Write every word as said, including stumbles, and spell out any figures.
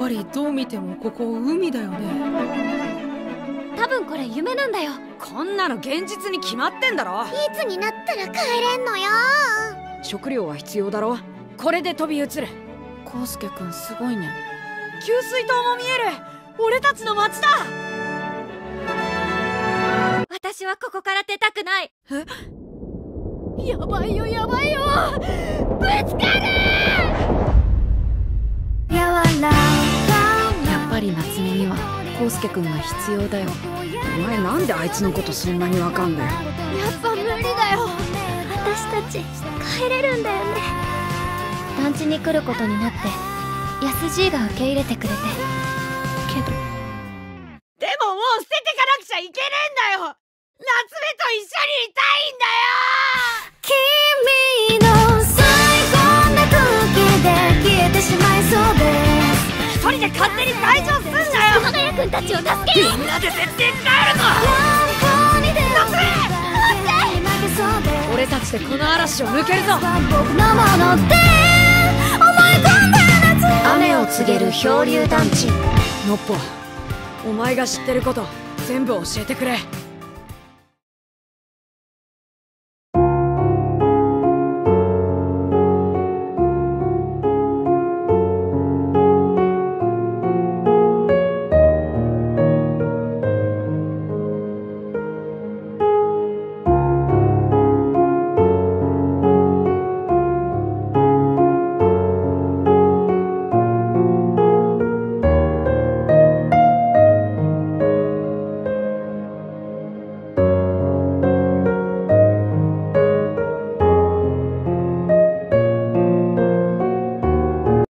ぱりどう見てもここ海だよね。 多分これ夢なんだよ。 こんなの現実に決まってんだろ。 いつになったら帰れんのよ。 食料は必要だろ。これで飛び移る。 コウスケくんすごいね。 給水塔も見える。俺たちの町だ。 私はここから出たくない。 え？ やばいよやばいよ。ぶつかる。 やっぱり夏目にはコウスケくんが必要だよ。 お前なんであいつのことそんなにわかんだよ。 やっぱ無理だよ。私たち帰れるんだよね。団地に来ることになってヤスじいが受け入れてくれて。けどでももう捨ててかなくちゃいけねえんだよ。夏目と一緒にいたいんだよ。 君の最高な時で消えてしまいそうです。 一人で勝手に退場すんなよ。 熊谷くんたちを助ける。 みんなで絶対使えるぞ。夏目、俺たちでこの嵐を抜けるぞ。 雨を告げる漂流団地。 のっぽ、お前が知ってること全部教えてくれ。